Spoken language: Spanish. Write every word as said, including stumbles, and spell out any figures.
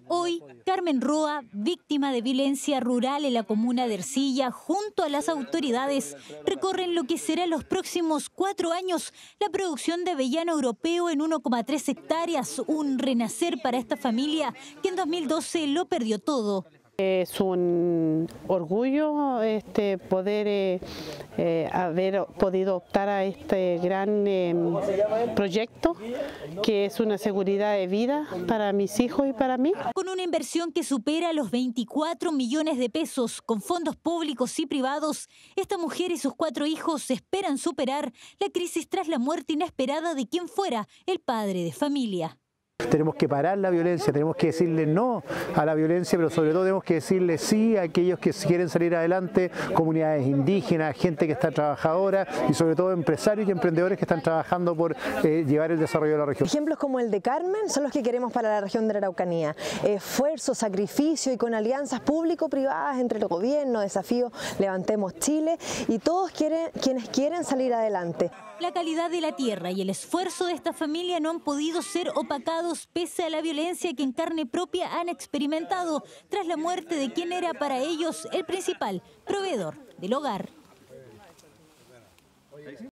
Hoy, Carmen Roa, víctima de violencia rural en la comuna de Ercilla, junto a las autoridades, recorren lo que será en los próximos cuatro años la producción de avellano europeo en uno coma tres hectáreas, un renacer para esta familia que en dos mil doce lo perdió todo. Es un orgullo este, poder eh, eh, haber podido optar a este gran eh, proyecto, que es una seguridad de vida para mis hijos y para mí. Con una inversión que supera los veinticuatro millones de pesos, con fondos públicos y privados, esta mujer y sus cuatro hijos esperan superar la crisis tras la muerte inesperada de quien fuera el padre de familia. Tenemos que parar la violencia, tenemos que decirle no a la violencia, pero sobre todo tenemos que decirle sí a aquellos que quieren salir adelante, comunidades indígenas, gente que está trabajadora y sobre todo empresarios y emprendedores que están trabajando por eh, llevar el desarrollo de la región. Ejemplos como el de Carmen son los que queremos para la región de la Araucanía. Esfuerzo, sacrificio y con alianzas público-privadas entre el gobierno, desafío Levantemos Chile y todos quieren, quienes quieren salir adelante. La calidad de la tierra y el esfuerzo de esta familia no han podido ser opacados pese a la violencia que en carne propia han experimentado tras la muerte de quien era para ellos el principal proveedor del hogar.